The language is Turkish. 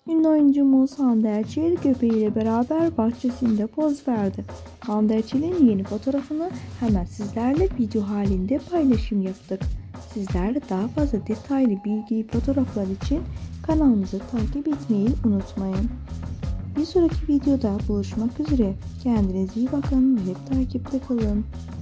Ünlü oyuncumuz Hande Erçel köpeğiyle beraber bahçesinde poz verdi. Hande Erçel'in yeni fotoğrafını hemen sizlerle video halinde paylaşım yaptık. Sizler de daha fazla detaylı bilgi, fotoğraflar için kanalımızı takip etmeyi unutmayın. Bir sonraki videoda buluşmak üzere. Kendinize iyi bakın ve hep takipte kalın.